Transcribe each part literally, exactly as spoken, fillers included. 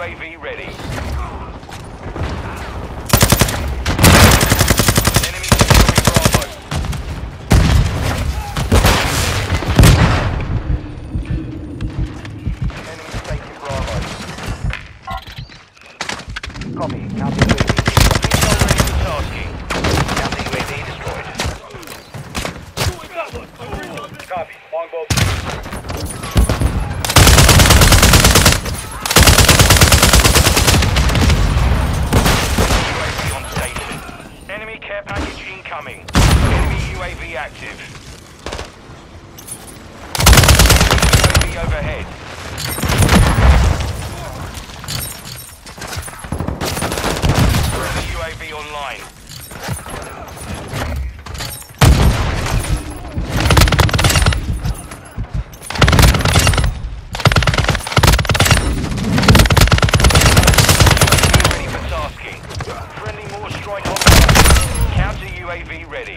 U A V ready. Enemy securing Bravo. Enemy taking Bravo. Copy. Counter U A V. Missile ready for tasking. Counter U A V destroyed. Copy. Longbow. Care package incoming. Enemy U A V active. U A V overhead. Friendly U A V online. Ready for tasking. Friendly more strike on. Counter U A V ready.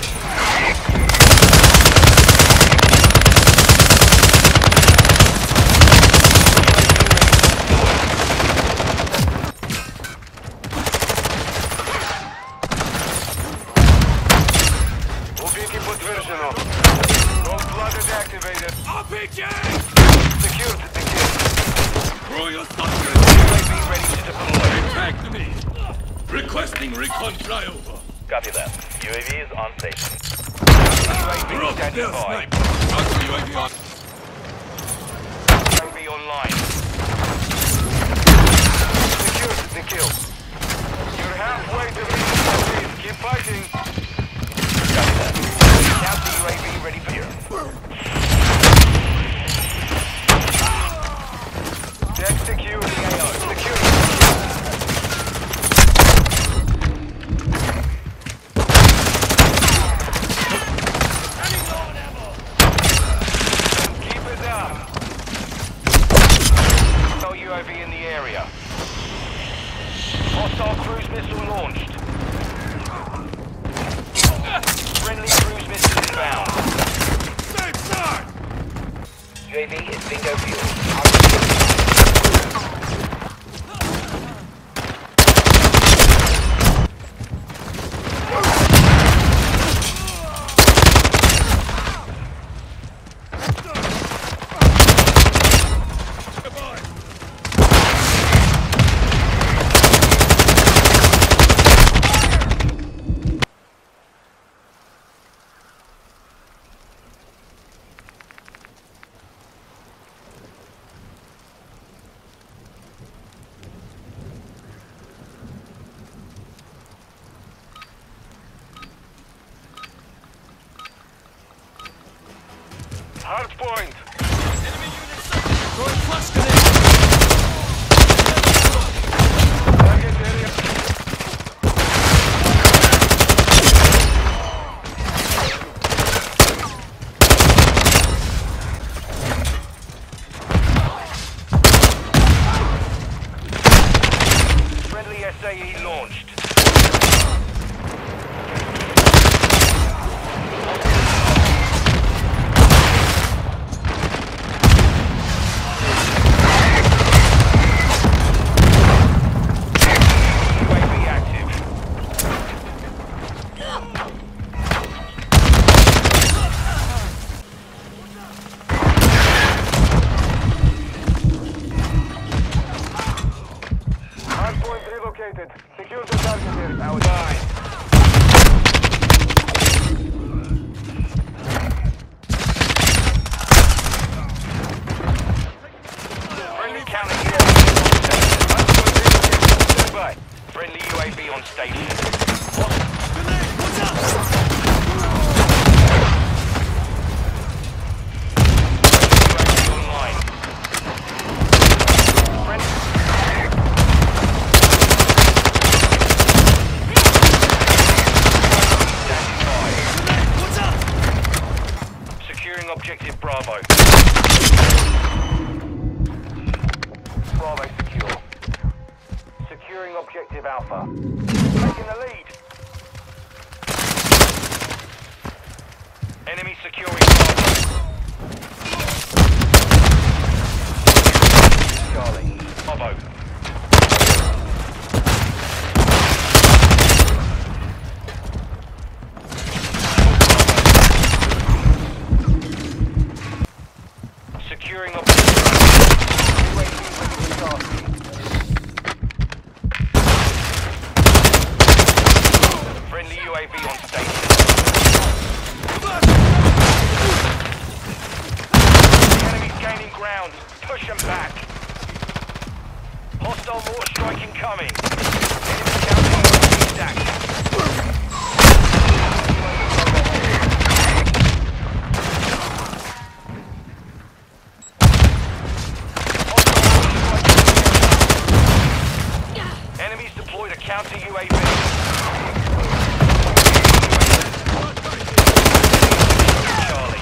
Убитый подтверждено. Roll-blooded activated. ар пи джи! Secured the kill. Throw your suckers! U A V ready to deploy. Attack me! Requesting recon flyover. Copy that. U A V is on station. U A V standing by. Counter U A V on. U A V online. Secured the kill. You're halfway to reach the lead. Keep fighting. Copy that. Counter U A V ready for you. Deck secure the A O. Secure. U A V in the area. Hostile cruise missile launched. Friendly cruise missile inbound. Safe side! U A V is bingo fuel. Hard point. Enemy units throwing flash grenade! Target area. Friendly S A E launched. Secure the target area. Now die. Friendly counter U A V. Friendly U A V on station. Grenade! Watch out! Objective Bravo. Bravo secure. Securing objective Alpha. Taking the lead. Enemy securing Bravo. Charlie. Bravo. incoming. Enemy counter stacked. Enemies deployed a counter U A V. Charlie.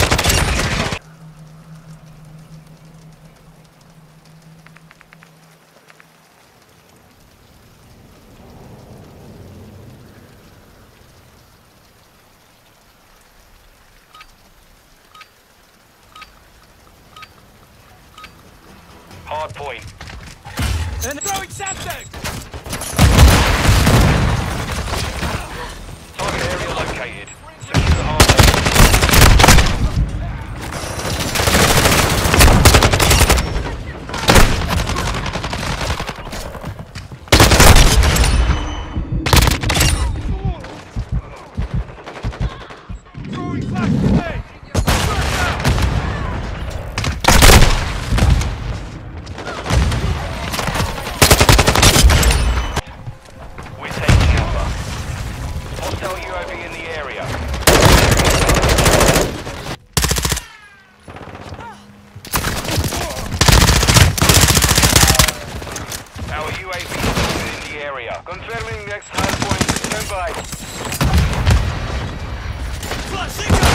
Hard point. And throwing something! Target area located. Secure the hard point. Throwing flash grenade! We're taking over. Hostile U A V in the area. Our U A V is in the area. Confirming next hard point. Stand by. Flashing!